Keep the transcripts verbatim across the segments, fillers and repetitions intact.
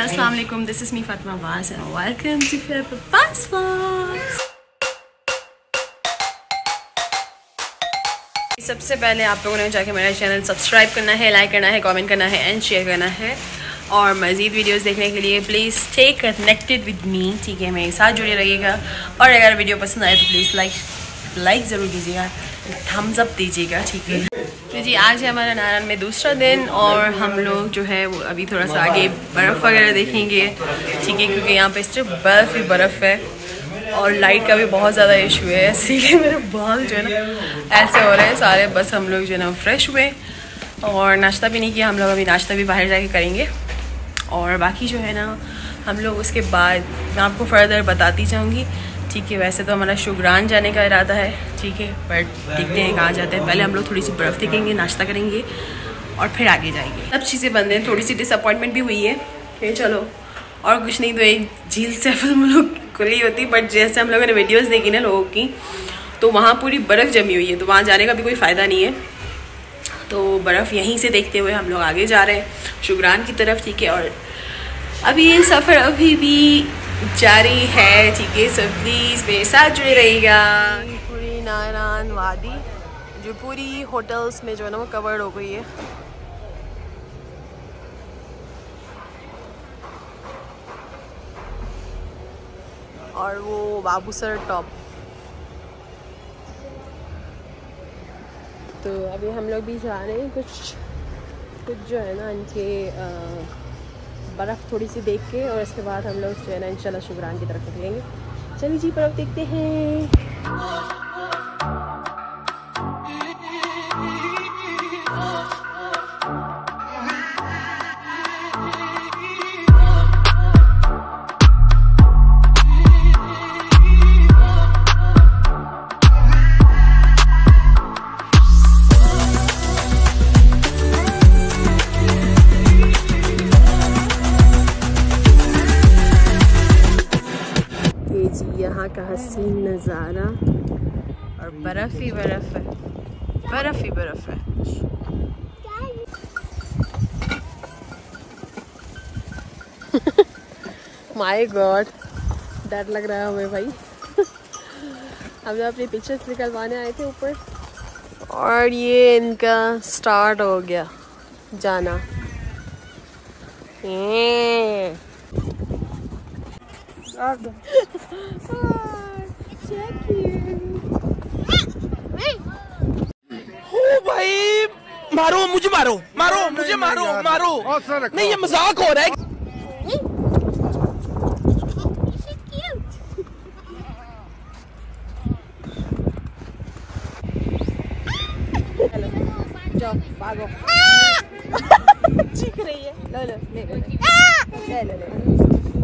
अस्सलाम वालेकुम, this is me Fatima Abbas and welcome to Papa's Vlogs। सबसे पहले आप लोगों ने जाके मेरा चैनल सब्सक्राइब करना है, लाइक करना है, कमेंट करना है एंड शेयर करना है। और मज़ीद वीडियोस देखने के लिए please stay connected with me, ठीक है, मेरे साथ जुड़े रहिएगा। और अगर वीडियो पसंद आए तो प्लीज़ लाइक लाइक ज़रूर कीजिएगा, थम्स अप दीजिएगा, ठीक है। तो जी आज है हमारा नारायण में दूसरा दिन और हम लोग जो है वो अभी थोड़ा सा आगे बर्फ़ वगैरह देखेंगे, ठीक है, क्योंकि यहाँ पे सिर्फ बर्फ़ ही बर्फ़ है और लाइट का भी बहुत ज़्यादा इशू है, इसीलिए मेरे बाल जो है ना ऐसे हो रहे हैं सारे। बस हम लोग जो है ना फ्रेश हुए और नाश्ता भी नहीं किया, हम लोग अभी नाश्ता भी बाहर जाके करेंगे। और बाकी जो है ना हम लोग उसके बाद मैं आपको फर्दर बताती जाऊँगी, ठीक है। वैसे तो हमारा शुगरान जाने का इरादा है, ठीक है, बट देखते हैं कहाँ जाते हैं। पहले हम लोग थोड़ी सी बर्फ़ देखेंगे, नाश्ता करेंगे और फिर आगे जाएंगे। सब चीज़ें बंद हैं, थोड़ी सी डिसअपॉइंटमेंट भी हुई है कि चलो और कुछ नहीं तो एक झील सैफल मुल्क खुली होती, बट जैसे हम लोगों ने वीडियोस देखी ना लोगों की तो वहाँ पूरी बर्फ़ जमी हुई है, तो वहाँ जाने का भी कोई फ़ायदा नहीं है। तो बर्फ़ यहीं से देखते हुए हम लोग आगे जा रहे हैं शुगरान की तरफ, ठीक है। और अभी ये सफ़र अभी भी जारी है, ठीक है, सो प्लीज़ मेरे साथ जुड़े रहिएगा। पूरी नारायण वादी जो पूरी होटल्स में जो है ना वो कवर्ड हो गई है। और वो बाबूसर टॉप। तो अभी हम लोग भी जा रहे हैं, कुछ कुछ जो है ना इनके बर्फ़ थोड़ी सी देख के और इसके बाद हम लोग जो है ना इंशाल्लाह शुगरान की तरफ निकलेंगे। चलिए जी बर्फ़ देखते हैं। यहाँ का हसीन नज़ारा और बर्फ़ ही बर्फ़ है, बर्फ़ ही बर्फ़ है। माय गॉड, डर लग रहा है हमें भाई। हम जो अपनी पिक्चर्स निकलवाने आए थे ऊपर और ये इनका स्टार्ट हो गया जाना। ओ भाई मारो मुझे, मारो मारो मुझे, मारो मारो, नहीं ये मजाक हो रहा है। जाओ भागो। चीख रही है, ले लो ले लो ले लो ले।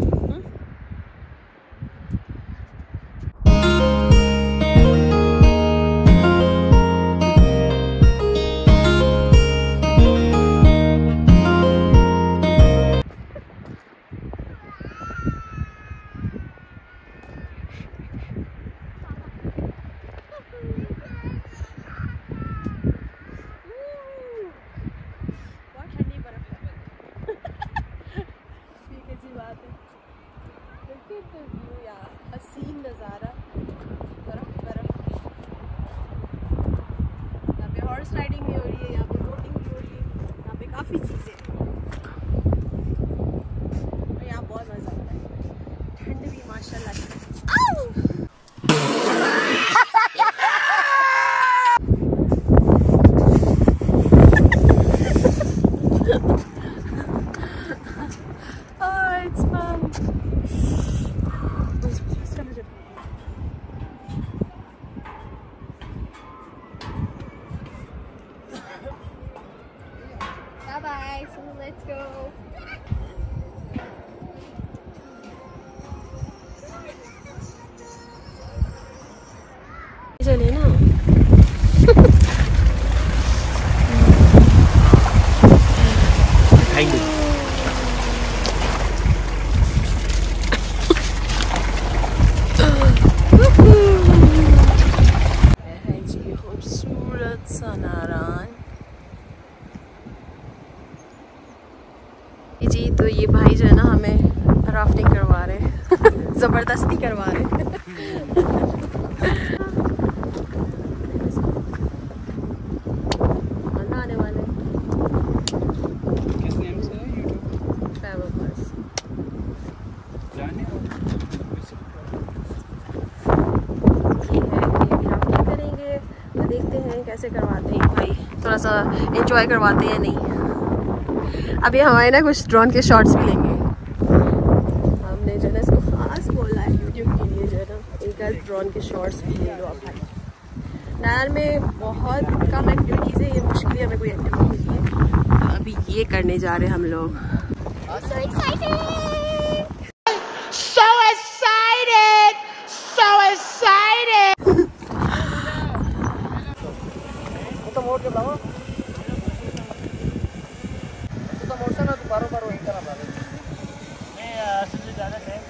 हसीन नज़ारा, बर्फ बर्फ। यहाँ पे हॉर्स राइडिंग भी हो रही है, यहाँ पे बोटिंग भी हो रही है, यहाँ पे काफ़ी चीज़ें और यहाँ बहुत मज़ा आता है। ठंड भी माशाल्लाह। Bye, so let's go. चलिए ना। Thank you. है जी खूबसूरत सा नारायण। जी तो ये भाई जो है ना हमें राफ्टिंग करवा रहे हैं ज़बरदस्ती करवा रहे हैं। आने वाले किस नेम से है यूट्यूब? Travel bus. जाने ये है कि अभी राफ्टिंग करेंगे तो देखते हैं कैसे करवाते हैं भाई, थोड़ा सा एंजॉय करवाते हैं नहीं। अभी हमारे ना कुछ ड्रोन के शॉट्स भी लेंगे। हमने जो है ना इसको खास बोला है यूट्यूब के लिए, जो है ना एक आध ड्रोन के शॉट्स भी ले लो आप भाई। नैर में बहुत कम एक्टिविटीज़ है, ये मुश्किल हमें कोई एक्टिविटी मिली है तो अभी ये करने जा रहे हैं हम लोग। So excited! So excited! So excited! तो मोड़ के लाओ तो मोड़ से ना तू बारो बारो एक तरफ आ रहा मैं असली ज्यादा टाइम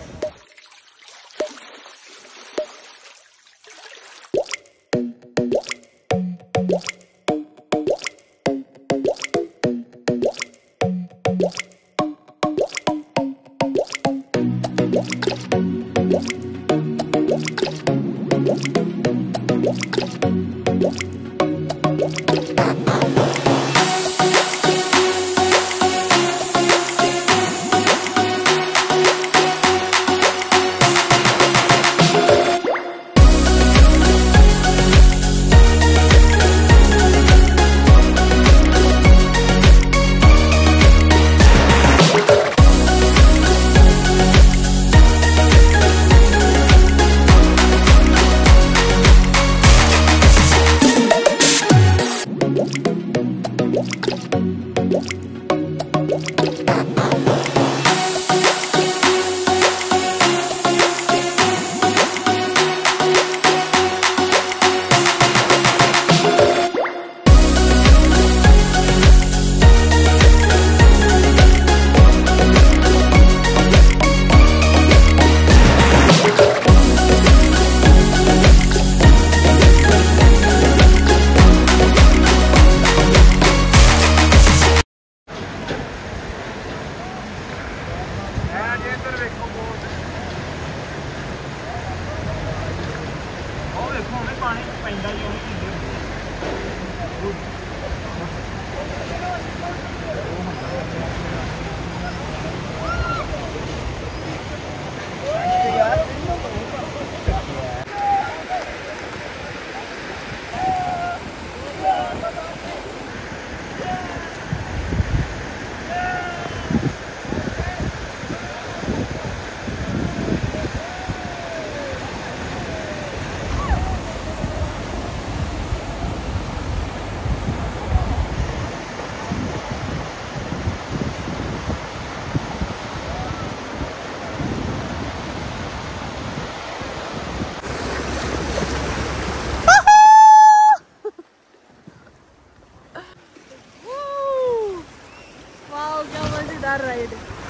राइड।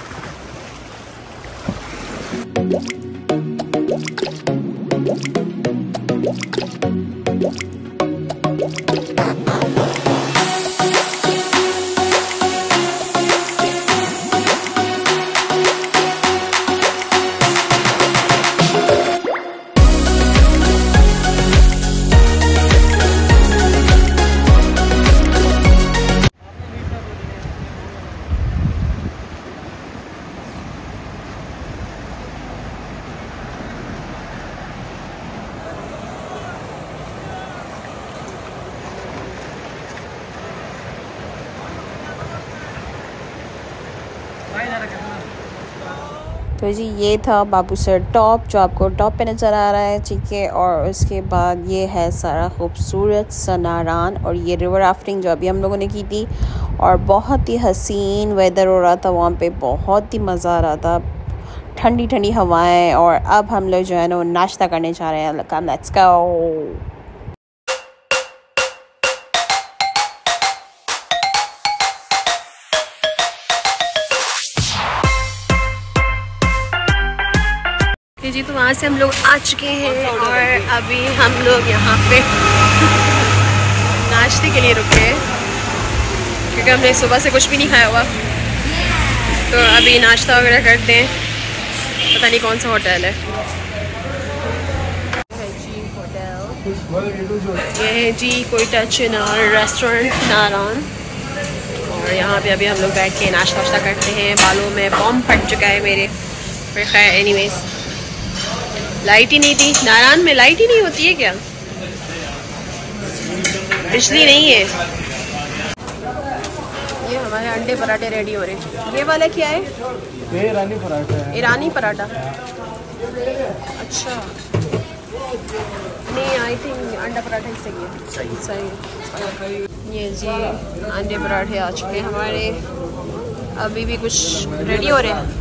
तो जी ये था बाबूसर टॉप जो आपको टॉप पे नज़र आ रहा है, ठीक है। और उसके बाद ये है सारा खूबसूरत सा नारान और ये रिवर राफ्टिंग जो अभी हम लोगों ने की थी और बहुत ही हसीन वेदर हो रहा था वहाँ पे, बहुत ही मज़ा आ रहा था, ठंडी ठंडी हवाएं। और अब हम लोग जो है ना वो नाश्ता करने जा रहे हैं। Come let's go. जी तो वहाँ से हम लोग आ चुके हैं और अभी हम लोग यहाँ पे नाश्ते के लिए रुके हैं क्योंकि हमने सुबह से कुछ भी नहीं खाया हुआ। तो अभी नाश्ता वगैरह करते हैं, पता नहीं कौन सा होटल है। ये है जी कोयटा चिनार रेस्टोरेंट नारायण, और यहाँ पे अभी हम लोग बैठ के नाश्ता वाश्ता करते हैं। बालों में बॉम्ब फट चुका है मेरे, फिर खैर एनीवेज। लाइट ही नहीं थी, नारायण में लाइट ही नहीं होती है क्या? बिजली नहीं है। ये हमारे अंडे पराठे रेडी हो रहे हैं। ये वाला क्या है? ये ईरानी पराठा है। ईरानी पराठा, अच्छा। नहीं, आई थिंक अंडा पराठा ही सही है। सही सही। ये जी अंडे पराठे आ चुके हैं हमारे, अभी भी कुछ रेडी हो रहे हैं।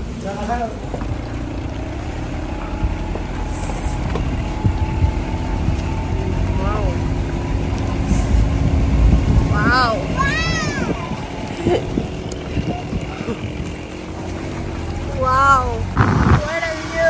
Wow wow, what are you?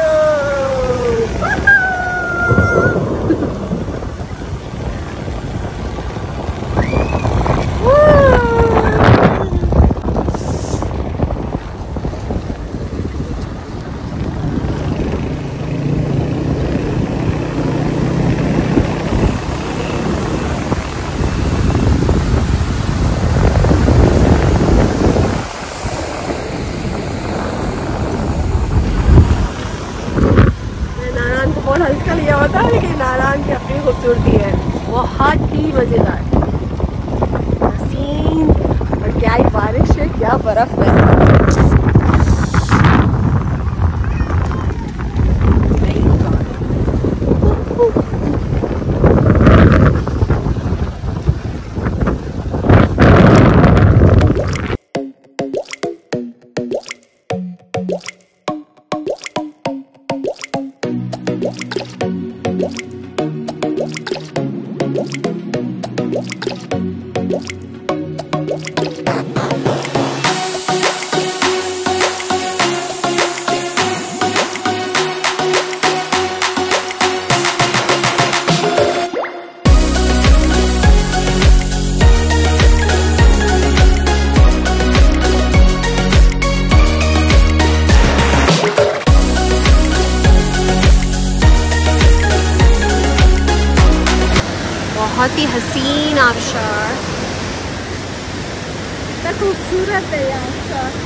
हल्का लिया होता है, लेकिन नारायण की अपनी खूबसूरती है, बहुत ही मज़ेदार सीन। और क्या ही बारिश है, क्या बर्फ है। बहुत ही हसीन आबशार, कितना खूबसूरत है ये आबशार।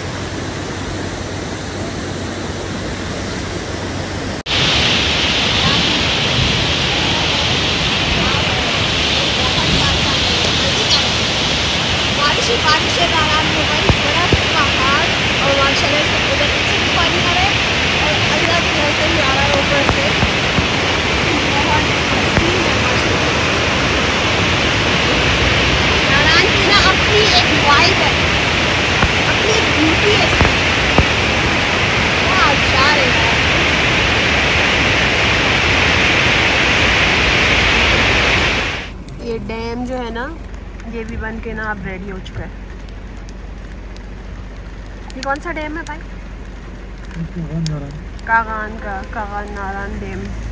बारिश ही बारिश है, नारायण में बड़ी बड़ा पहाड़, और माशाल्लाह से उधर पीछे भी पानी आ रहा है, और अल्लाह की नजर ही आ रहा है ऊपर से। बहुत हसीन है माशाल्लाह। अपनी एक वाइब है, अपनी एक ब्यूटी है, क्या आबशार है। ये डैम जो है ना, ये भी बन के ना अब रेडी हो चुका है। ये कौन सा डैम है भाई? कागान का, कागान नारायण डैम।